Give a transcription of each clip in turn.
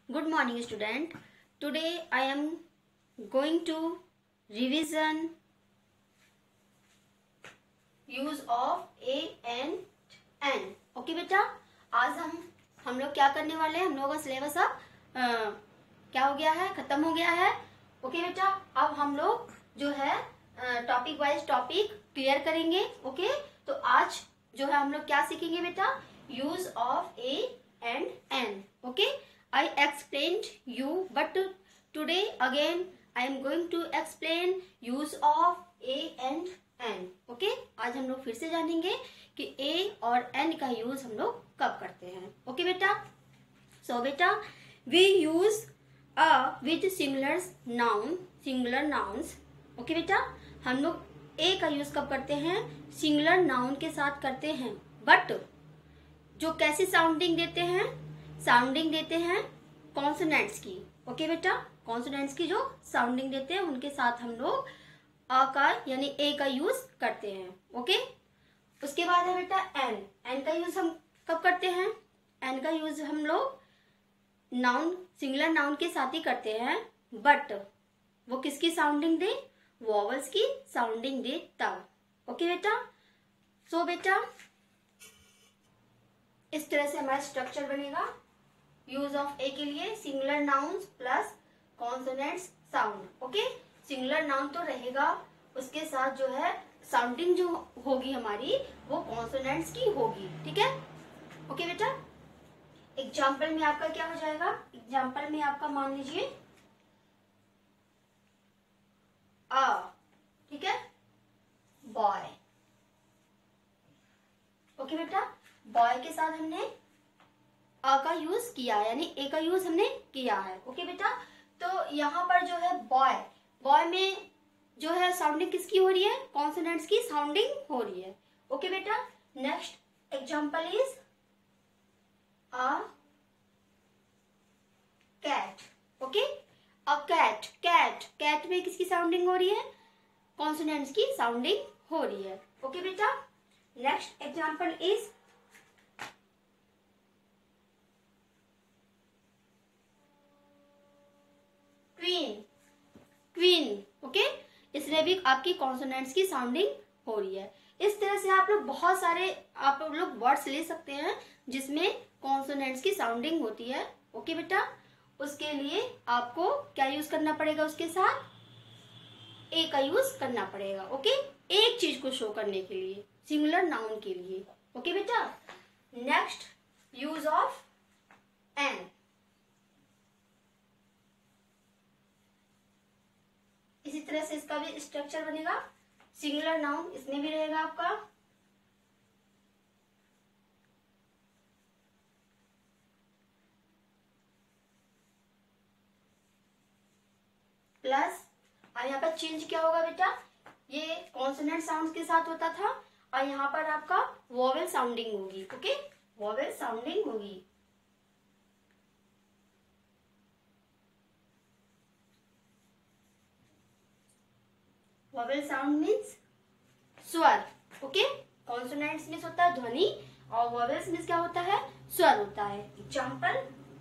Good morning, student. Today I am going to revision use of a and n. Okay बेटा, आज हम लोग क्या करने वाले हैं। हम लोगों का सिलेबस अब क्या हो गया है, खत्म हो गया है। ओके बेटा, अब हम लोग जो है टॉपिक वाइज टॉपिक क्लियर करेंगे। ओके, तो आज जो है हम लोग क्या सीखेंगे बेटा, use of a and an. Okay, I explained you, but today again I am going to explain use of a and n. Okay? आज हम लोग फिर से जानेंगे कि a और n का यूज हम लोग कब करते हैं। ओके बेटा, सो बेटा we use a with singular nouns. Okay बेटा, हम लोग a का यूज कब करते हैं, सिंगुलर नाउन के साथ करते हैं, बट जो कैसी साउंडिंग देते हैं, साउंडिंग देते हैं कॉन्सोनेंट्स की। ओके बेटा, कॉन्सोनेंट्स की जो साउंडिंग देते हैं उनके साथ हम लोग अ का यानी ए का यूज करते हैं। ओके, उसके बाद है बेटा एन। एन का यूज हम कब करते हैं, एन का यूज हम लोग नाउन सिंगुलर नाउन के साथ ही करते हैं, बट वो किसकी साउंडिंग दे, वॉवल्स की साउंडिंग दे तब। ओके बेटा, सो बेटा इस तरह से हमारा स्ट्रक्चर बनेगा। यूज ऑफ ए के लिए singular nouns plus consonants sound. Okay, singular noun तो रहेगा, उसके साथ जो है साउंडिंग जो होगी हमारी वो कॉन्सोनेंट्स की होगी। ठीक है, ओके बेटा। एग्जाम्पल में आपका क्या हो जाएगा, एग्जाम्पल में आपका मान लीजिए अ, ठीक है, बॉय। ओके बेटा, बॉय के साथ हमने अ का यूज किया है, यानी ए का यूज हमने किया है। ओके बेटा, तो यहाँ पर जो है बॉय, बॉय में जो है साउंडिंग किसकी हो रही है, कॉन्सोनेंट्स की साउंडिंग हो रही है। ओके बेटा, next example is a cat. Okay, a cat, cat, cat में किसकी साउंडिंग हो रही है, कॉन्सोनेंट्स की साउंडिंग हो रही है। ओके बेटा, next example is queen, queen. Okay, इसमें भी आपकी कॉन्सोनेंट्स की साउंडिंग हो रही है। इस तरह से आप लोग बहुत सारे आप लोग वर्ड्स ले सकते हैं जिसमें कॉन्सोनेंट्स की साउंडिंग होती है। ओके बेटा, उसके लिए आपको क्या यूज करना पड़ेगा, उसके साथ ए का यूज करना पड़ेगा। ओके, एक चीज को शो करने के लिए, सिंगुलर नाउन के लिए। ओके बेटा, नेक्स्ट यूज ऑफ एन। इसी तरह से इसका भी स्ट्रक्चर बनेगा, सिंगुलर नाउन इसमें भी रहेगा आपका, प्लस और यहाँ पर चेंज क्या होगा बेटा, ये कॉन्सोनेंट साउंड के साथ होता था और यहाँ पर आपका वोवेल साउंडिंग होगी। ओके, वोवेल साउंडिंग होगी। वोवेल साउंड मीन्स स्वर। ओके, कॉन्सोनेंट्स मीन्स होता है ध्वनि और वोवेल्स मीन्स क्या होता है, स्वर होता है। Example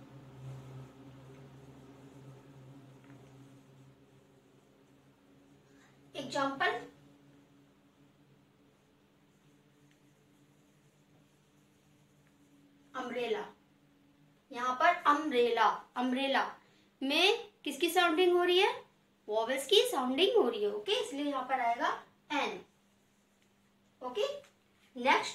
example umbrella. यहाँ पर अम्ब्रेला, अम्ब्रेला में किसकी साउंडिंग हो रही है, वोवेल्स की साउंडिंग हो रही है। ओके, इसलिए यहाँ पर आएगा an. Okay, next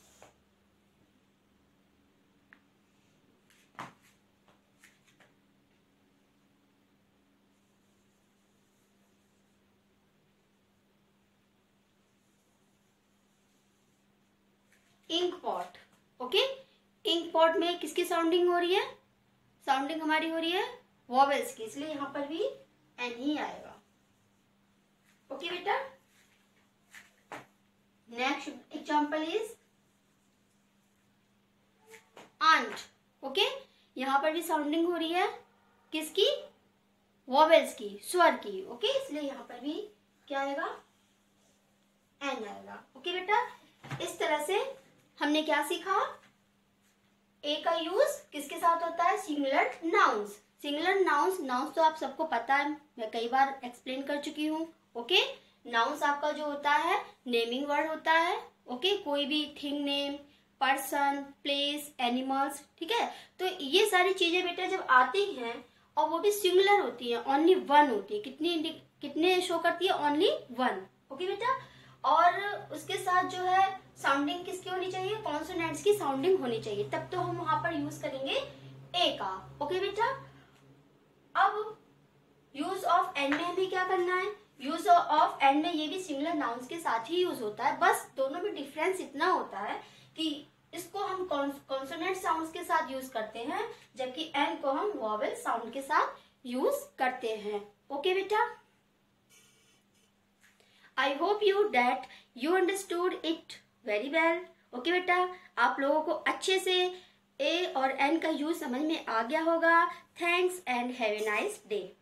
ink pot. Okay, ink pot में किसकी साउंडिंग हो रही है, साउंडिंग हमारी हो रही है वोवेल्स की, इसलिए यहाँ पर भी एन ही आएगा। ओके बेटा, next example is aunt. Okay, यहाँ पर भी साउंडिंग हो रही है किसकी, वोवेल्स की, स्वर की। ओके, इसलिए यहाँ पर भी क्या आएगा, एन आएगा। ओके बेटा, इस तरह से हमने क्या सीखा, ए का यूज किसके साथ होता है, singular noun nouns, singular nouns, nouns तो आप सबको पता है, मैं कई बार एक्सप्लेन कर चुकी हूँ। ओके, नाउन्स आपका जो होता है नेमिंग वर्ड होता है। ओके, कोई भी thing name, person, place, animals, ठीक है। तो ये सारी चीजें बेटा जब आती हैं और वो भी सिंगुलर होती है, ओनली वन होती है, कितने शो करती है, ओनली वन। ओके बेटा, और उसके साथ जो है साउंडिंग किसकी होनी चाहिए, कॉन्सोनेंट्स की साउंडिंग होनी चाहिए, तब तो हम वहां पर यूज करेंगे ए का। ओके बेटा, अब यूज ऑफ एंड में हमें क्या करना है, यूज ऑफ एंड में ये भी सिंगुलर नाउन्स के साथ ही यूज होता है, बस दोनों में डिफरेंस इतना होता है कि इसको हम कॉन्सोनेंट साउंड्स के साथ यूज करते हैं, जबकि एन को हम वॉवेल साउंड के साथ यूज करते हैं। ओके बेटा, I hope you that you understood it very well. Okay बेटा, आप लोगों को अच्छे से ए और एन का यूज समझ में आ गया होगा। Thanks and have a nice day.